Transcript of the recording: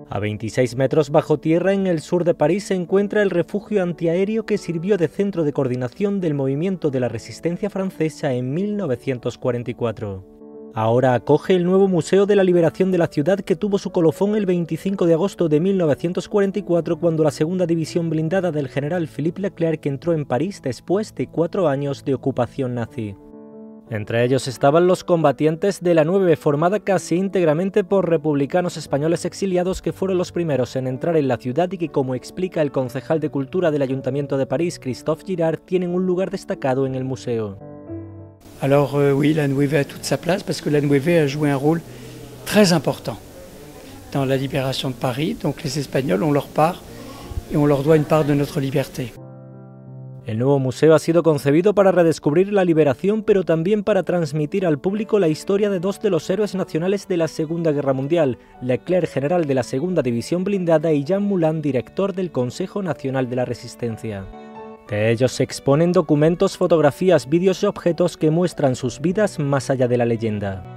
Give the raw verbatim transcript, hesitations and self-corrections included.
A veintiséis metros bajo tierra en el sur de París se encuentra el refugio antiaéreo que sirvió de centro de coordinación del movimiento de la resistencia francesa en mil novecientos cuarenta y cuatro. Ahora acoge el nuevo Museo de la Liberación de la ciudad que tuvo su colofón el veinticinco de agosto de mil novecientos cuarenta y cuatro cuando la segunda división blindada del general Philippe Leclerc entró en París después de cuatro años de ocupación nazi. Entre ellos estaban los combatientes de la nueve, formada casi íntegramente por republicanos españoles exiliados que fueron los primeros en entrar en la ciudad y que, como explica el concejal de Cultura del Ayuntamiento de París, Christophe Girard, tienen un lugar destacado en el museo. Alors euh, oui, la nueve a toute sa place parce que la nueve a joué un rôle très important dans la libération de Paris. Donc les Espagnols ont leur part et on leur doit une part de notre liberté. El nuevo museo ha sido concebido para redescubrir la liberación, pero también para transmitir al público la historia de dos de los héroes nacionales de la Segunda Guerra Mundial, Leclerc, general de la Segunda División Blindada, y Jean Moulin, director del Consejo Nacional de la Resistencia. De ellos se exponen documentos, fotografías, vídeos y objetos que muestran sus vidas más allá de la leyenda.